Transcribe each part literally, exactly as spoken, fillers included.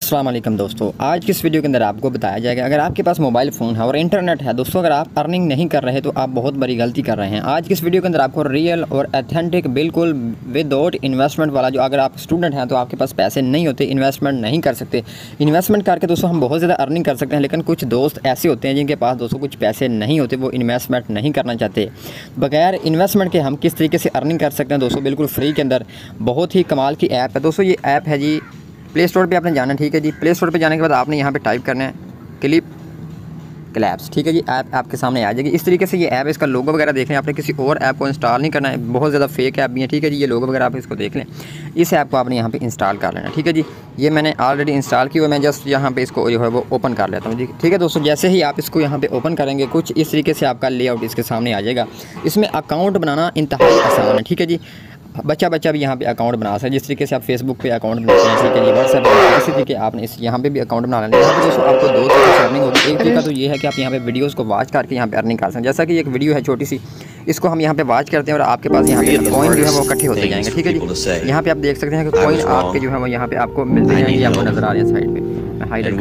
अस्सलाम वालेकुम दोस्तों, आज की इस वीडियो के अंदर आपको बताया जाएगा अगर आपके पास मोबाइल फ़ोन है और इंटरनेट है दोस्तों, अगर आप अर्निंग नहीं कर रहे तो आप बहुत बड़ी गलती कर रहे हैं। आज की इस वीडियो के अंदर आपको रियल और अथेंटिक बिल्कुल विदाउट इन्वेस्टमेंट वाला, जो अगर आप स्टूडेंट हैं तो आपके पास पैसे नहीं होते, इन्वेस्टमेंट नहीं कर सकते। इन्वेस्टमेंट करके दोस्तों हम बहुत ज़्यादा अर्निंग कर सकते हैं, लेकिन कुछ दोस्त ऐसे होते हैं जिनके पास दोस्तों कुछ पैसे नहीं होते, वो इन्वेस्टमेंट नहीं करना चाहते। बगैर इन्वेस्टमेंट के हम किस तरीके से अर्निंग कर सकते हैं दोस्तों, बिल्कुल फ्री के अंदर बहुत ही कमाल की ऐप है दोस्तों। ये ऐप है जी, प्ले स्टोर पे आपने जाना है, ठीक है जी। प्ले स्टोर पे जाने के बाद आपने यहाँ पे टाइप करना है क्लिप क्लैप्स, ठीक है जी। ऐप आपके सामने आ जाएगी। इस तरीके से ये ऐप, इसका लोगो वगैरह देख लें, आपने किसी और ऐप को इंस्टॉल नहीं करना है, बहुत ज़्यादा फेक ऐप भी है, ठीक है जी। ये लोगो वगैरह आप इसको देख लें, इस ऐप को आपने यहाँ पे इंस्टॉल कर लेना, ठीक है जी। ये मैंने ऑलरेडी इंस्टॉल की हुआ, मैं जस्ट यहाँ पे इसको जो है वो ओपन कर लेता हूँ जी, ठीक है दोस्तों। जैसे ही आप इसको यहाँ पे ओपन करेंगे, कुछ इस तरीके से आपका लेआउट इसके सामने आ जाएगा। इसमें अकाउंट बनाना इंतहाई आसान है, ठीक है जी। बच्चा बच्चा भी यहाँ पे अकाउंट बना सकता है, जिस तरीके से आप फेसबुक पे अकाउंट बनाते हैं, ठीक है जी। व्हाट्सएप पे इसी तरीके आपने इस यहाँ पे भी अकाउंट बना लेना है। यहाँ पे दोस्तों आपको दो तरीके से अर्निंग होगी। एक तरीका तो ये है कि आप यहाँ पे वीडियोस को वॉच करके यहाँ पे अर्निंग कर सकते हैं। जैसा कि एक वीडियो है छोटी सी, इसको हम यहाँ पे वॉच करते हैं और आपके पास यहाँ पे कॉइन जो है वो इकट्ठे होते जाएंगे, ठीक है जी। यहाँ पे आप देख सकते हैं कि कॉइन आपके जो है वो यहाँ पे आपको मिलते जाएंगे, आपको नजर आ रहे हैं साइड पे, हाईलाइट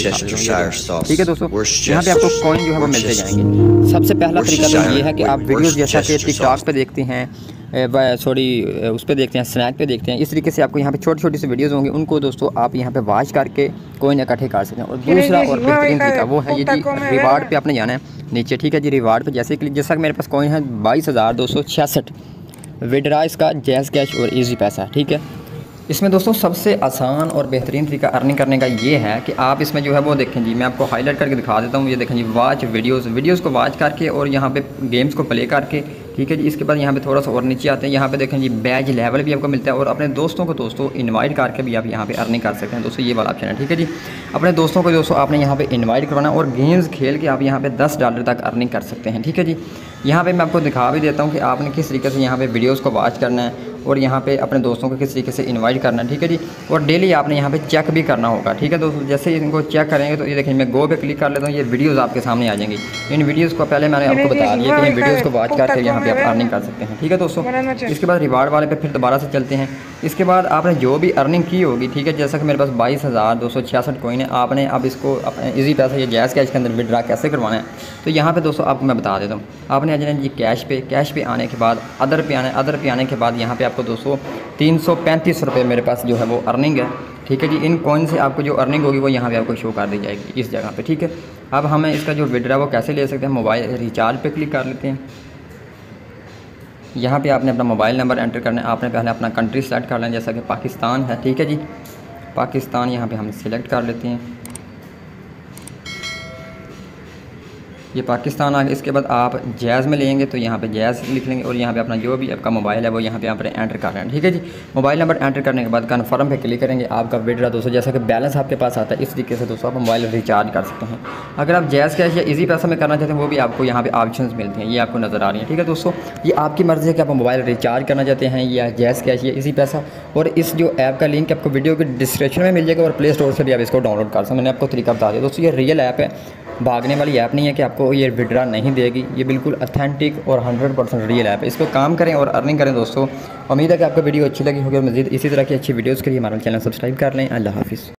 करके, ठीक है दोस्तों। यहाँ पे आपको कॉइन जो है वो मिलते जाएंगे। सबसे पहला तरीका तो ये है कि आप वीडियोस जैसा कि टिकटॉक पे देखते हैं, सॉरी उस पर देखते हैं, स्नैक पे देखते हैं, इस तरीके से आपको यहाँ पे छोटी छोटी सी वीडियोस होंगी, उनको दोस्तों आप यहाँ पे वॉच करके कोइन इकट्ठे कर सकते हैं। और दूसरा और बेहतरीन तरीका वो है ये जी, रिवार्ड पे आपने जाना है नीचे, ठीक है जी। रिवार्ड पे जैसे कि जैसा कि मेरे पास कोइन है बाईस हज़ार दो सौ छियासठ विड्रा इसका, जैज़ कैश और ईजी पैसा, ठीक है। इसमें दोस्तों सबसे आसान और बेहतरीन तरीका अर्निंग करने का ये है कि आप इसमें जो है वो देखें जी, मैं आपको हाईलाइट करके दिखा देता हूँ। ये देखें जी, वॉच वीडियोस, वीडियोस को वॉच करके और यहाँ पे गेम्स को प्ले करके, ठीक है जी। इसके बाद यहाँ पे थोड़ा सा और नीचे आते हैं, यहाँ पे देखें जी बैज लेवल भी आपको मिलता है और अपने दोस्तों को दोस्तों इनवाइट करके भी आप यहाँ पे अर्निंग कर सकते हैं दोस्तों। ये वाला ऑप्शन है, ठीक है जी। अपने दोस्तों को दोस्तों आपने यहाँ पे इनवाइट करवाना और गेम्स खेल के आप यहाँ पे दस डॉलर तक अर्निंग कर सकते हैं, ठीक है जी। यहाँ पे मैं आपको दिखा भी देता हूँ कि आपने किस तरीके से यहाँ पे वीडियोस को वॉच करना है और यहाँ पे अपने दोस्तों को किस तरीके से इनवाइट करना है, ठीक है जी। और डेली आपने यहाँ पे चेक भी करना होगा, ठीक है दोस्तों। जैसे इनको चेक करेंगे तो ये देखिए, मैं गो पे क्लिक कर लेता हूँ, ये वीडियोस आपके सामने आ जाएंगी। इन वीडियोस को पहले मैंने आपको बता दिया कि इन वीडियोस को वॉच करके यहाँ पे आप अर्निंग कर सकते हैं, ठीक है दोस्तों। इसके बाद रिवार्ड वाले पे फिर दोबारा से चलते हैं। इसके बाद आपने जो भी अर्निंग की होगी, ठीक है, जैसा कि मेरे पास बाईस हज़ार दो सौ छियासठ कोइन है, आपने अब इसको अपने ईजी पैसा या जैज़ कैश के अंदर विड्रा कैसे करवाना है, तो यहाँ पे दोस्तों आपको मैं बता देता हूँ। आपने आ जाना जी कैश पे, कैश पे आने के बाद अदर पे आना है, अदर पे आने के बाद यहाँ पे आपको दोस्तों तीन सौ पैंतीस रुपये मेरे पास जो है वो अर्निंग है, ठीक है जी। इन कॉइन से आपको जो अर्निंग होगी वो यहाँ पे आपको शो कर दी जाएगी इस जगह पे, ठीक है। अब हमें इसका जो विड्रा वो कैसे ले सकते हैं, मोबाइल रिचार्ज पे क्लिक कर लेते हैं। यहाँ पे आपने अपना मोबाइल नंबर एंटर करना है, आपने पहले अपना कंट्री सेलेक्ट कर लेना, जैसा कि पाकिस्तान है, ठीक है जी। पाकिस्तान यहाँ पे हम सिलेक्ट कर लेते हैं, ये पाकिस्तान आ गया। इसके बाद आप जैज़ में लेंगे तो यहाँ पे जैज़ लिख लेंगे और यहाँ पे अपना जो भी आपका मोबाइल है वो यहाँ पे आप एंटर कर रहे हैं, ठीक है जी। मोबाइल नंबर एंटर करने के बाद कन्फर्म पे क्लिक करेंगे। आपका विड्रा दोस्तों जैसा कि बैलेंस आपके पास आता है, इस तरीके से दोस्तों आप मोबाइल रिचार्ज कर सकते हैं। अगर आप जैज़ कैश या ईजी पैसा में करना चाहते हैं, वो भी आपको यहाँ पे ऑप्शंस मिलते हैं, ये आपको नज़र आ रही है, ठीक है दोस्तों। ये आपकी मर्ज़ी है कि आप मोबाइल रिचार्ज करना चाहते हैं या जैज़ कैश या ईजी पैसा। और इस जो ऐप का लिंक आपको वीडियो के डिस्क्रिप्शन में मिल जाएगा और प्ले स्टोर से भी आप इसको डाउनलोड कर सकते हैं। मैंने आपको तरीका बता दिया दोस्तों। ये रियल ऐप है, भागने वाली ऐप नहीं है कि आपको ये विड्रा नहीं देगी। ये बिल्कुल अथेंटिक और हंड्रेड परसेंट रियल ऐप है। इसको काम करें और अर्निंग करें दोस्तों। उम्मीद है कि आपको वीडियो अच्छी लगी होगी और मज़ीद इसी तरह की अच्छी वीडियोज़ के लिए हमारा चैनल सब्सक्राइब कर लें। अल्लाह हाफिज़।